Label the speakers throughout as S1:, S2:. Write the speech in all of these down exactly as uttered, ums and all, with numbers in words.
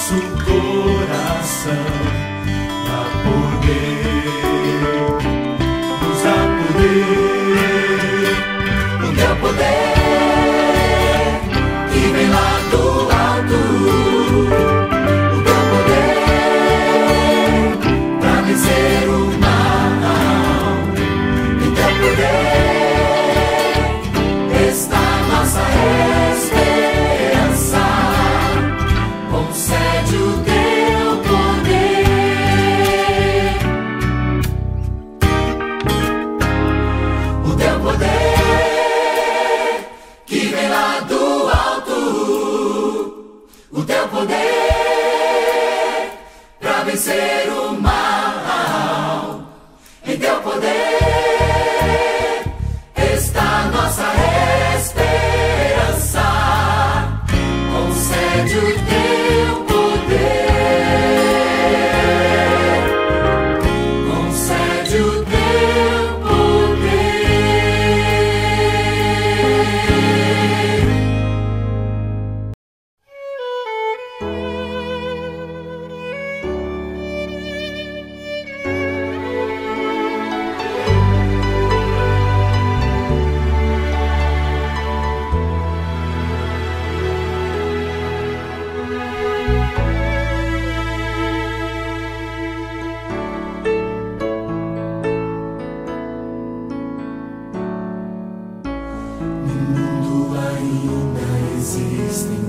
S1: nosso coração. Dá poder, nos dá poder, o teu poder que vem lá do alto, o teu poder pra vencer o mal, o teu poder está nossa esperança. Concede o teu poder, o teu poder que vem lá do alto, o teu poder pra vencer o mal, em teu poder está nossa esperança. Concede o teu poder, concede o teu poder. No mundo ainda existem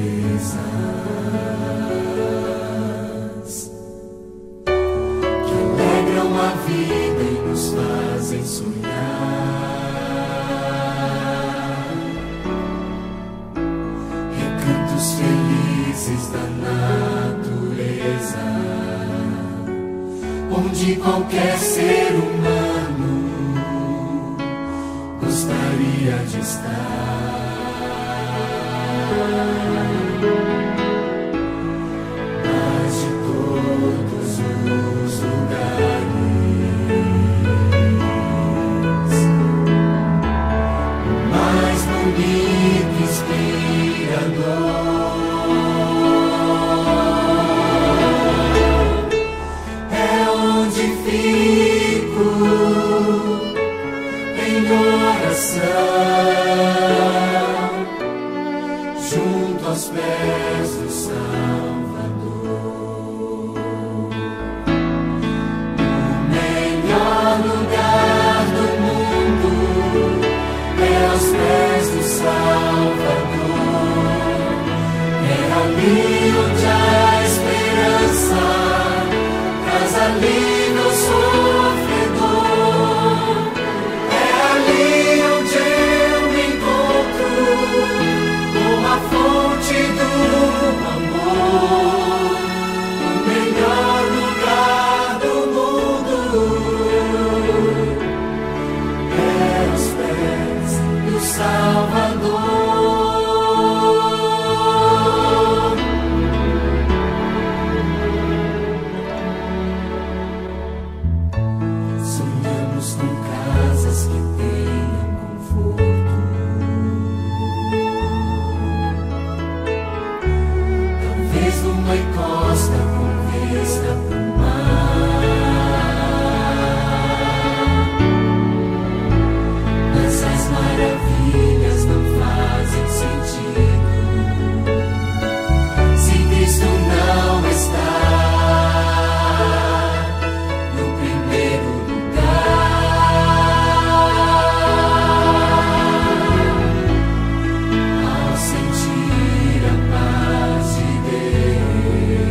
S1: belezas que alegram a vida e nos fazem sonhar. Recantos felizes da natureza, onde qualquer ser humano gostaria de estar. Mas de todos os lugares, o mais bonito e inspirador é onde fico em oração, junto aos pés do Salvador. O melhor lugar do mundo é aos pés do Salvador. É ali onde a esperança traz alívio ao sofredor. É ali onde eu me encontro com a fonte do amor. O melhor lugar do mundo é aos pés do Salvador. Sonhamos com casas que tenham conforto, talvez numa encosta com vista pro mar. Mas as maravilhas não fazem sentido se Cristo não está no primeiro lugar. Ao sentir a paz de Deus,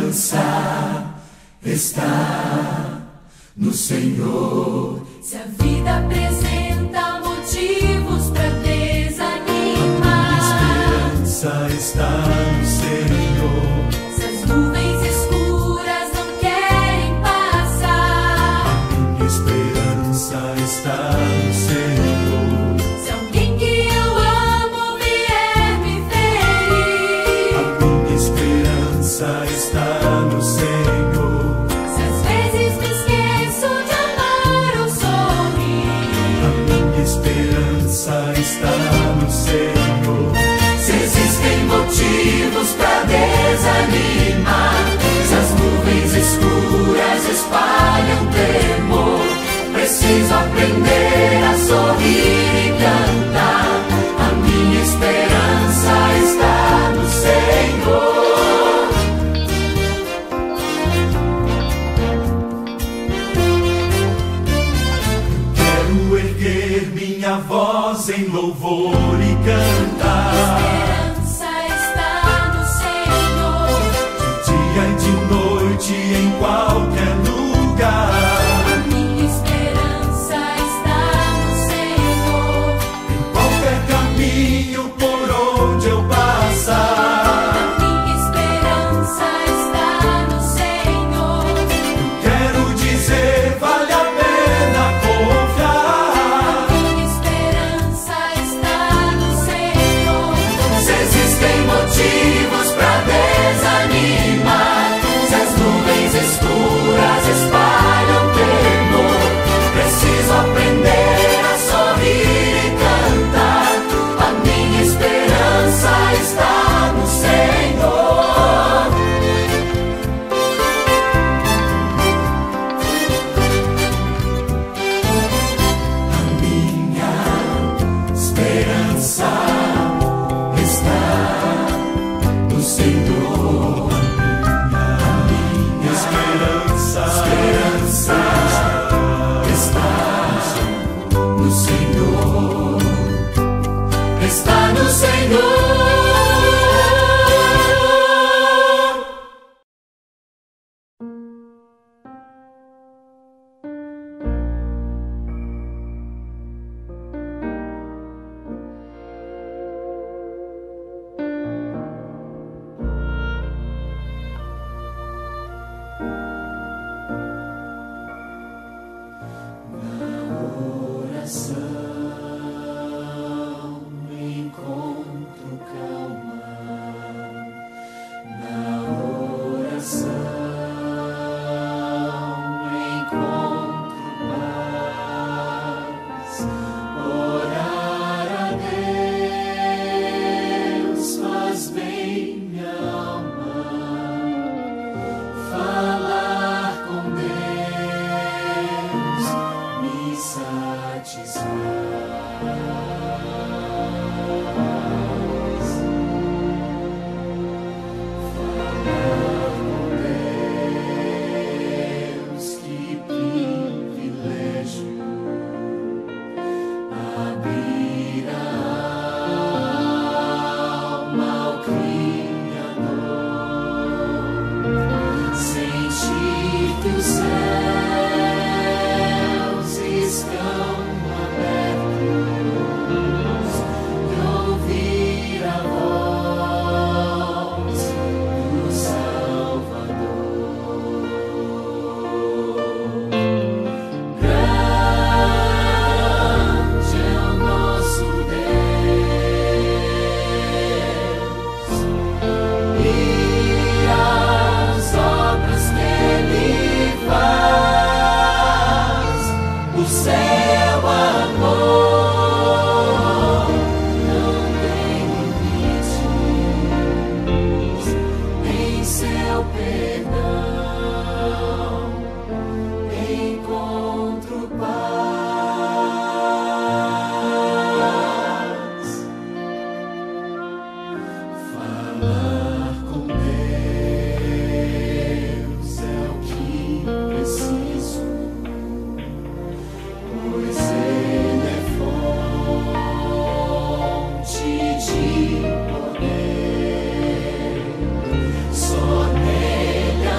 S1: esperança está no Senhor.
S2: Se a vida apresenta motivos para desanimar,
S1: A minha esperança está no Senhor.
S2: se as nuvens escuras não querem passar,
S1: A minha esperança está no Senhor.
S2: se alguém que eu amo vier me ferir,
S1: A minha esperança está no Senhor.
S2: se às vezes me esqueço de amar ou sorrir,
S1: A minha esperança está no Senhor.
S2: se existem motivos para desanimar, se as nuvens escuras espalham temor, preciso aprender a sorrir e cantar. A minha esperança está no Senhor.
S1: Quero erguer minha voz em louvor e cantar.
S2: Esperança está no Senhor.
S1: De dia e de noite em qualquer lugar.
S2: A minha esperança está no Senhor.
S1: Em qualquer caminho por onde eu passar.
S2: A minha esperança está no Senhor.
S1: Eu quero dizer, vale a pena confiar.
S2: A minha esperança está no Senhor.
S1: Se existem motivos pra desanimar, se as nuvens escuras espalham temor, preciso aprender a sorrir e cantar. A minha esperança está no Senhor. A minha esperança está no Senhor. A minha esperança, esperança está no Senhor. Está no Senhor. Encontro calma na oração, encontro paz. Orar a Deus faz bem minha alma, falar com Deus me satisfaz. Só nele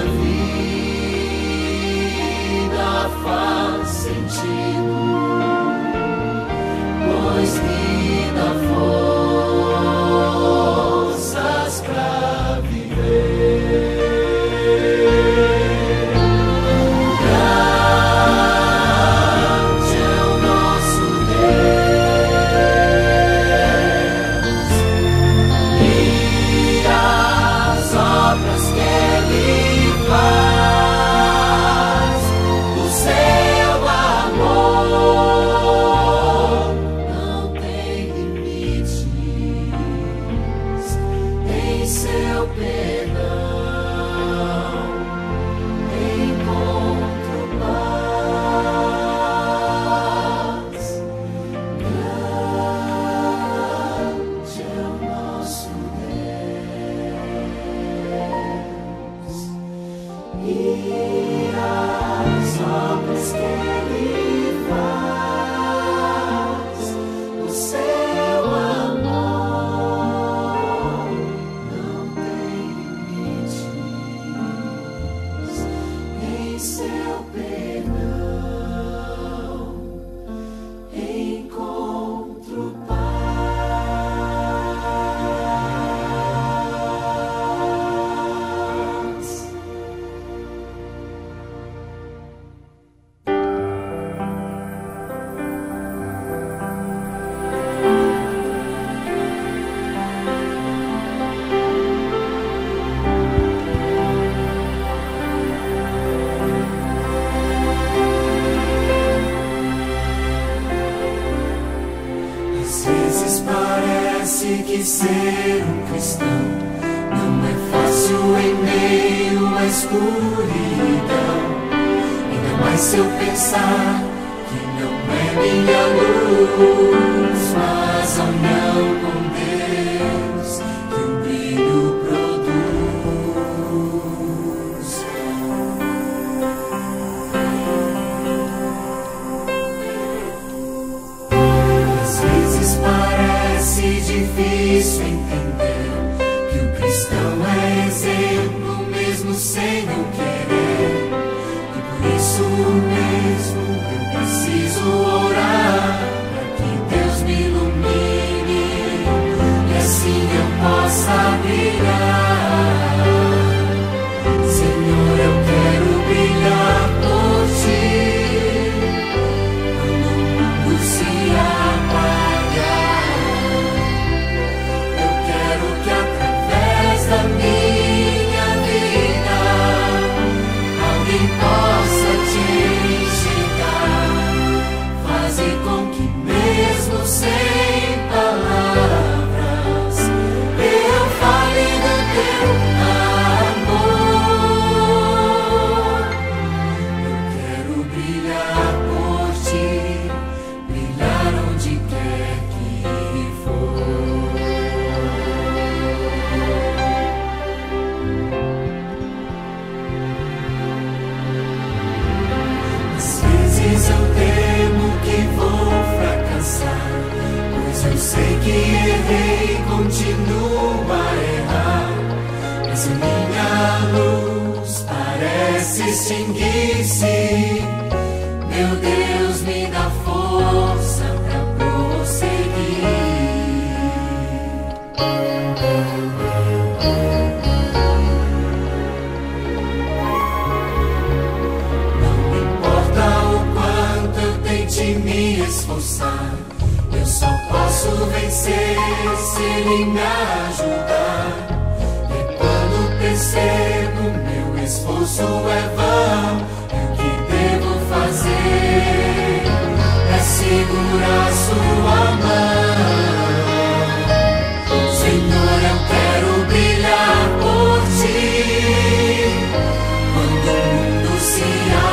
S1: e as obras que Ele faz, o seu amor não tem limites, em seu perdão encontro paz. Às vezes parece que ser um cristão não é fácil em meio à escuridão. Ainda mais se eu pensar que não é minha luz, mas a união com Deus que o brilho produz. Às vezes parece difícil entender que o cristão é exemplo mesmo sem não querer. E por isso mesmo eu preciso orar para que Deus me ilumine e assim eu possa brilhar. Senhor, eu quero brilhar por Ti quando o mundo se apagar. Eu quero que através da minha vida alguém possa Te enxergar. Faze com que mesmo sem palavras eu fale do Teu amor. Eu quero brilhar por Ti, brilhar onde quer que for. Às vezes eu temo que vou fracassar, pois eu sei que errei e continuo a errar. Mas a minha luz parece extinguir-se. Meu Deus, me dá força pra prosseguir. Não importa o quanto eu tente me esforçar, eu só posso vencer se Ele me ajudar. E quando percebo meu esforço é vão, e o que devo fazer é segurar Sua mão. Senhor, eu quero brilhar por Ti quando o mundo se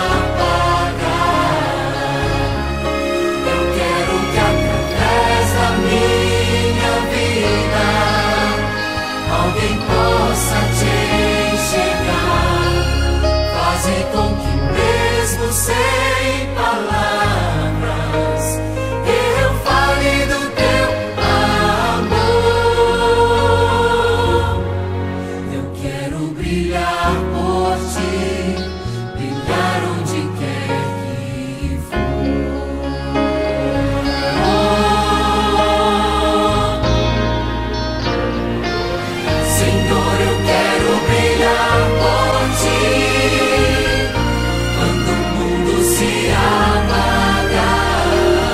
S1: apagar. Eu quero que através da minha vida alguém possa Te enxergar. Faze com que mesmo sem palavras eu fale do Teu amor. Eu quero brilhar por Ti, brilhar onde quer que for. Senhor, eu quero brilhar por Ti quando o mundo se apagar.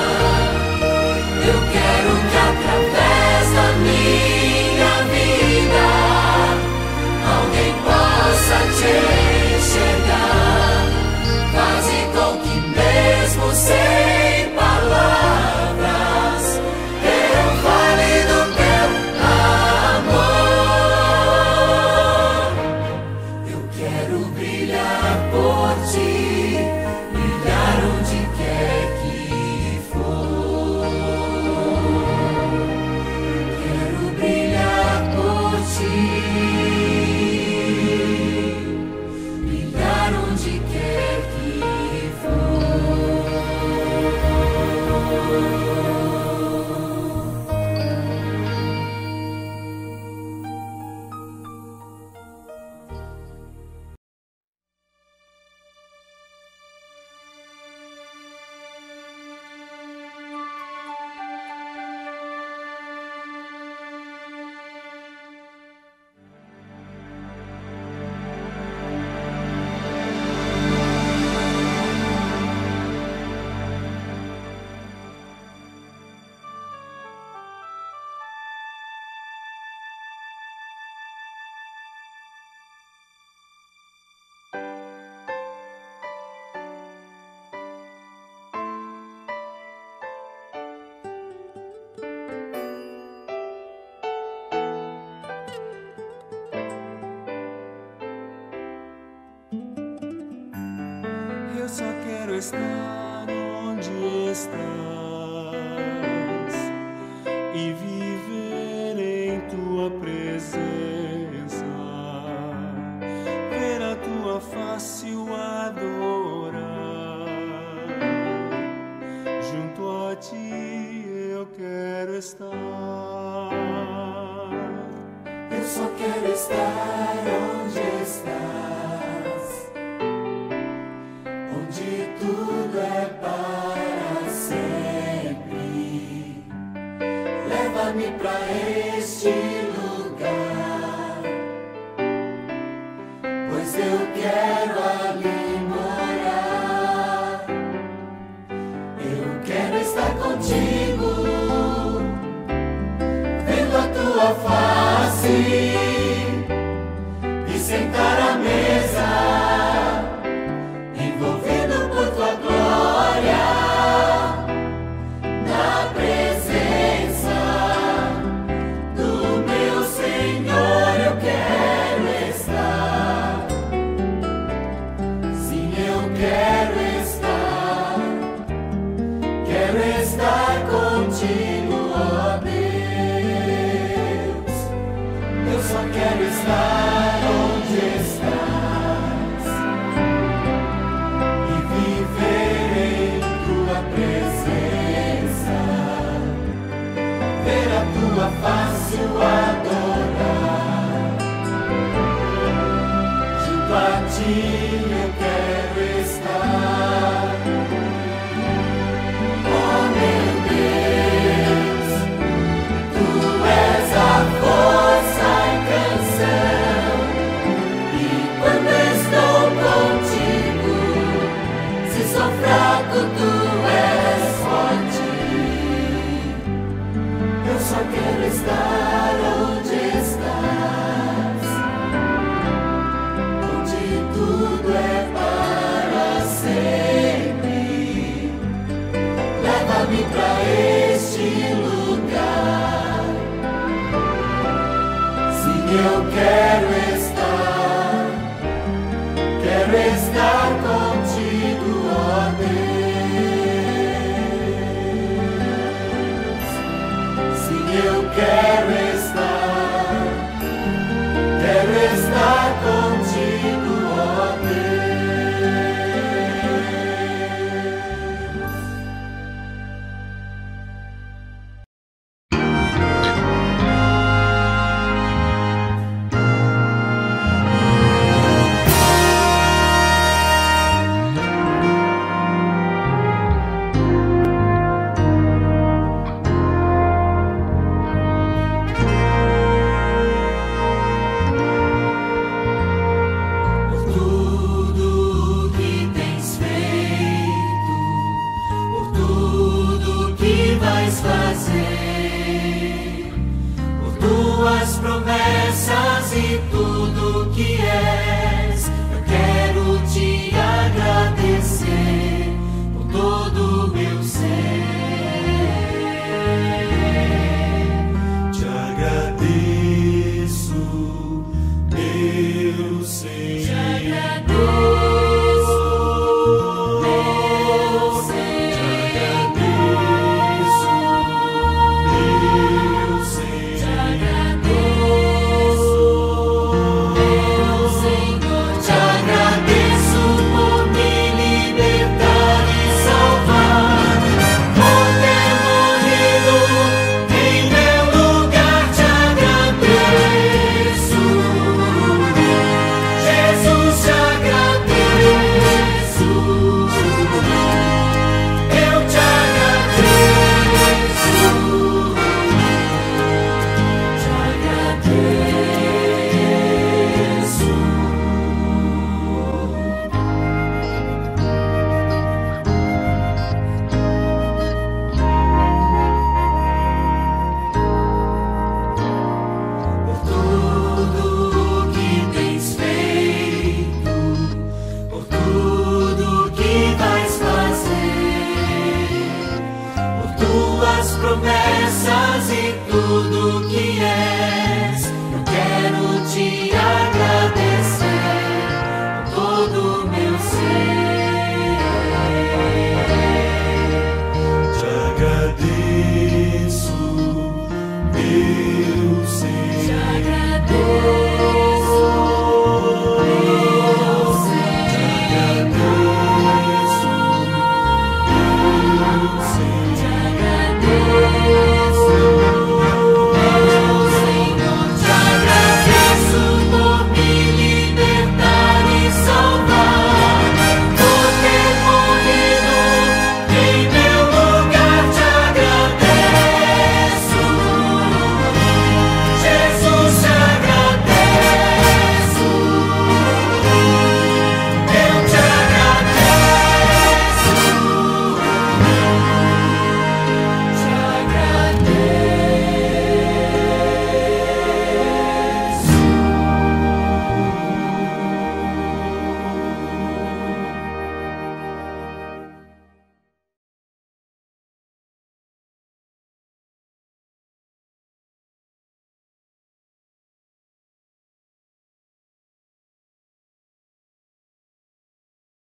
S1: Eu quero que através da minha vida alguém possa Te enxergar. Faze com que mesmo sem palavras eu fale do Teu amor. Eu quero brilhar por Ti, brilhar onde quer que for. Quero brilhar por Ti, brilhar Eu só quero estar onde estás e viver em tua presença, ver a tua face e o adorar. Junto a ti eu quero estar. Eu só quero estar onde estás, onde tudo é para sempre. Leva-me pra este lugar, pois eu quero ali morar. Eu quero estar contigo, vendo a tua face e sentar à mesa, envolvido por tua glória, na presença do meu Senhor eu quero estar. Sim, eu quero estar, quero estar contigo, ó Deus. Eu só quero estar onde estás e viver em tua presença, ver a tua face e o adorar. Junto a ti eu quero estar. Oh meu Deus, tu és a força e canção, e quando estou contigo, se sou fraco, tu és forte. Eu só quero estar onde estás, onde tudo é para sempre. Leva-me pra este lugar. Sim, eu quero